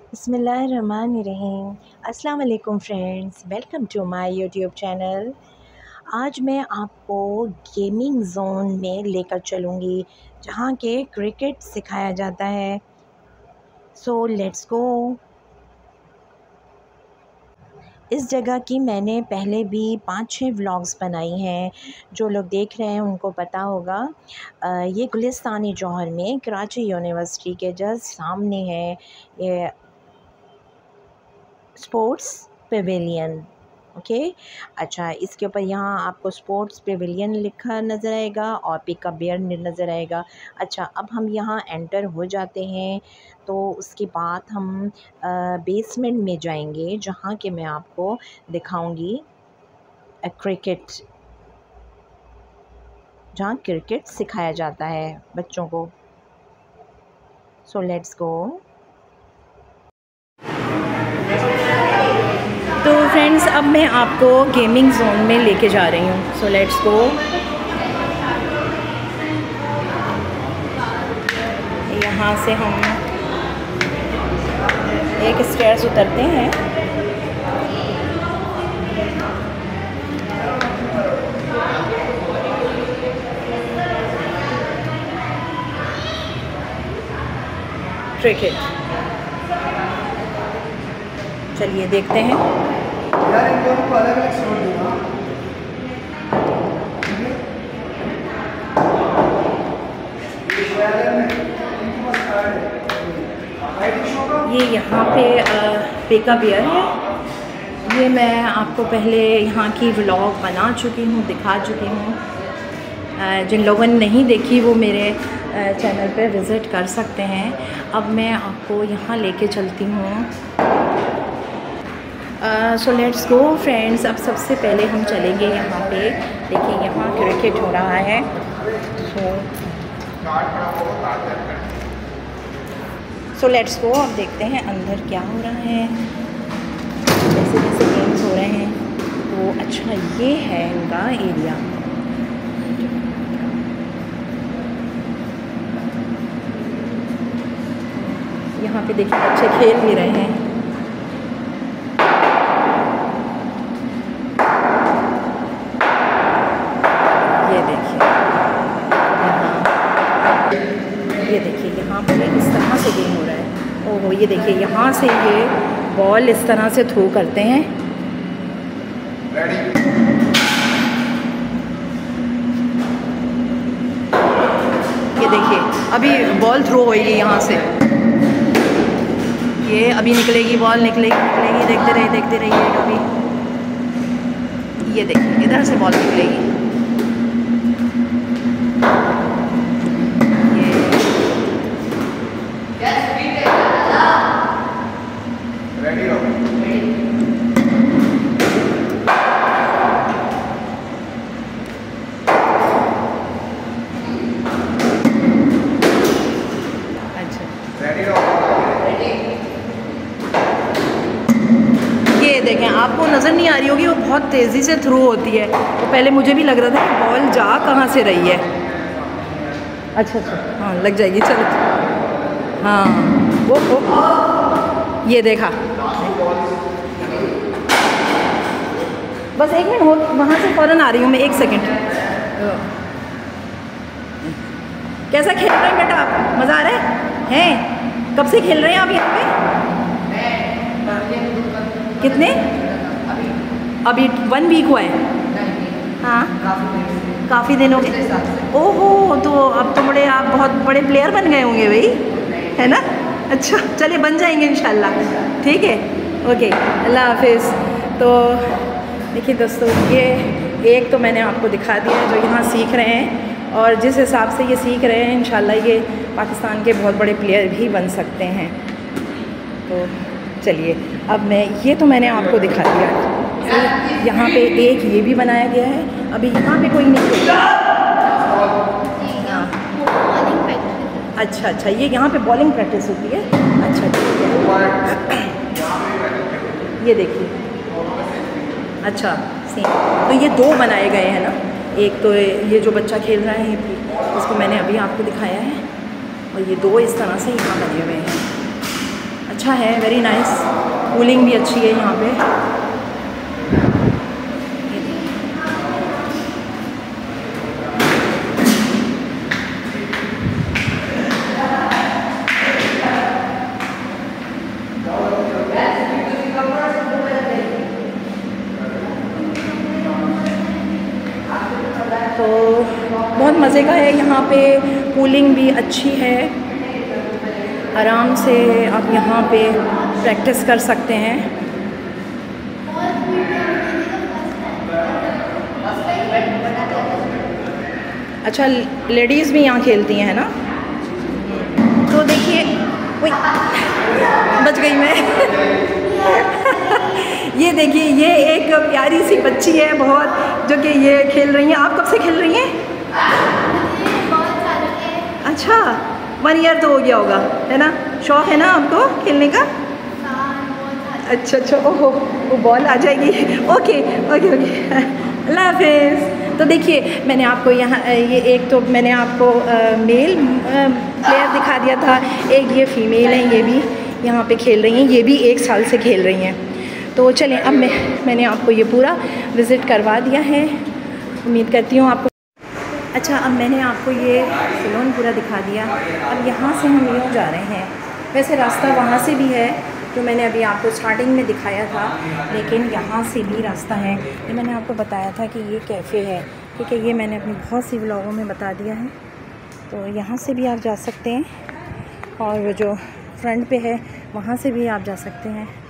बिस्मिल्लाहिर्रहमानिर्रहीम। अस्सलाम वालेकुम friends, welcome to my YouTube channel. आज मैं आपको गेमिंग जोन में लेकर चलूँगी जहाँ के क्रिकेट सिखाया जाता है। So let's go. इस जगह की मैंने पहले भी 5-6 व्लॉग्स बनाई हैं, जो लोग देख रहे हैं उनको पता होगा। ये गुलिस्तानी जौहर में कराची यूनिवर्सिटी के जस्ट सामने है ये स्पोर्ट्स पेविलियन। ओके, अच्छा, इसके ऊपर यहाँ आपको स्पोर्ट्स पेविलियन लिखा नज़र आएगा और पिकअप बियर नज़र आएगा। अच्छा, अब हम यहाँ एंटर हो जाते हैं तो उसके बाद हम बेसमेंट में जाएंगे जहाँ के मैं आपको दिखाऊंगी क्रिकेट, जहाँ क्रिकेट सिखाया जाता है बच्चों को। So let's go. तो फ्रेंड्स, अब मैं आपको गेमिंग जोन में लेके जा रही हूँ। So let's go. यहाँ से हम एक स्टेयर्स उतरते हैं। क्रिकेट, चलिए देखते हैं। यार इन दोनों को अलग अलग स्लॉट दूंगा। ये यहाँ पे पेका बियर है। ये मैं आपको पहले यहाँ की व्लॉग बना चुकी हूँ, दिखा चुकी हूँ। जिन लोगों ने नहीं देखी वो मेरे चैनल पे विज़िट कर सकते हैं। अब मैं आपको यहाँ लेके चलती हूँ। So let's go friends. अब सबसे पहले हम चलेंगे यहाँ पे। देखिए, यहाँ क्रिकेट हो रहा है। So let's go. अब देखते हैं अंदर क्या हो रहा है, कैसे कैसे गेम्स हो रहे हैं। तो अच्छा, ये है इनका एरिया। यहाँ पे देखिए बच्चे खेल भी रहे हैं। ये देखिए यहाँ पे इस तरह से गेम हो रहा है। ओहो, ये देखिए यहाँ से ये बॉल इस तरह से थ्रो करते हैं। ये देखिए अभी बॉल थ्रो होगी यहाँ से। ये अभी निकलेगी बॉल, निकलेगी। देखते रहिए अभी। ये देखिए इधर से बॉल निकलेगी। ये देखें, आपको नज़र नहीं आ रही होगी, वो बहुत तेज़ी से थ्रू होती है। तो पहले मुझे भी लग रहा था कि बॉल जा कहाँ से रही है। अच्छा, हाँ लग जाएगी, चलो। हाँ, वो ये देखा। बस एक मिनट हो, वहाँ से फ़ौरन आ रही हूँ मैं, 1 सेकंड। कैसा खेल रहे हैं बेटा आप? मज़ा आ रहा है? कब से खेल रहे हैं आप यहाँ पे? कितने? अभी 1 वीक हुआ है। हाँ, काफ़ी दिन हो गए। ओहो, तो अब तो आप बहुत बड़े प्लेयर बन गए होंगे भाई, है ना? अच्छा, चलिए बन जाएंगे इंशाल्लाह। ठीक है, ओके, अल्लाह हाफिज़। तो देखिए दोस्तों, ये एक तो मैंने आपको दिखा दिया जो यहाँ सीख रहे हैं, और जिस हिसाब से ये सीख रहे हैं इंशाल्लाह ये पाकिस्तान के बहुत बड़े प्लेयर भी बन सकते हैं। तो चलिए, अब ये तो मैंने आपको दिखा दिया। यहाँ पे एक ये भी बनाया गया है। अभी यहाँ पे कोई नहीं खेलता। अच्छा, ये यहाँ पे बॉलिंग प्रैक्टिस होती है। अच्छा, ठीक है। ये देखिए, अच्छा सेम। तो ये 2 बनाए गए हैं ना। एक तो ये जो बच्चा खेल रहा है इसको मैंने अभी आपको दिखाया है, और ये 2 इस तरह से यहाँ बने हुए हैं। अच्छा, अच्छा है, वेरी नाइस, कूलिंग भी अच्छी है यहाँ पे। तो बहुत मज़े का है यहाँ पे, कूलिंग भी अच्छी है, आराम से आप यहाँ पे प्रैक्टिस कर सकते हैं। अच्छा, लेडीज़ भी यहाँ खेलती हैं, है ना? तो देखिए, बच गई मैं। ये देखिए, ये एक प्यारी सी बच्ची है बहुत, जो कि ये खेल रही हैं। आप कब से खेल रही हैं? अच्छा, 1 ईयर तो हो गया होगा, है ना? शौक है ना आपको खेलने का? अच्छा अच्छा, ओहो, वो बॉल आ जाएगी। ओके ओके ओके, अल्लाह हाफिज़। तो देखिए, मैंने आपको यहाँ ये एक तो मैंने आपको मेल प्लेयर दिखा दिया था, एक ये फ़ीमेल है, ये भी यहाँ पे खेल रही हैं, ये भी 1 साल से खेल रही हैं। तो चलें, अब मैंने आपको ये पूरा विज़िट करवा दिया है, उम्मीद करती हूँ आपको। अच्छा, अब मैंने आपको ये सैलून पूरा दिखा दिया। अब यहाँ से हम यूँ जा रहे हैं, वैसे रास्ता वहाँ से भी है जो मैंने अभी आपको स्टार्टिंग में दिखाया था, लेकिन यहाँ से भी रास्ता है। ये मैंने आपको बताया था कि ये कैफ़े है, ठीक है, ये मैंने अपनी बहुत सी व्लॉगों में बता दिया है। तो यहाँ से भी आप जा सकते हैं, और वो जो फ्रंट पे है वहाँ से भी आप जा सकते हैं।